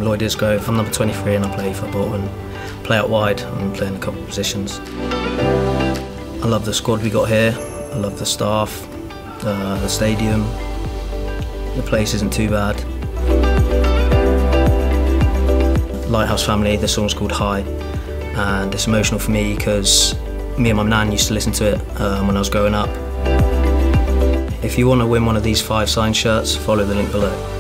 Lloyd Isgrove. I'm number 23 and I play football and play out wide and play in a couple of positions. I love the squad we got here. I love the staff, the stadium. The place isn't too bad. Lighthouse Family, this song's called High, and it's emotional for me because me and my nan used to listen to it when I was growing up. If you want to win one of these 5 signed shirts, follow the link below.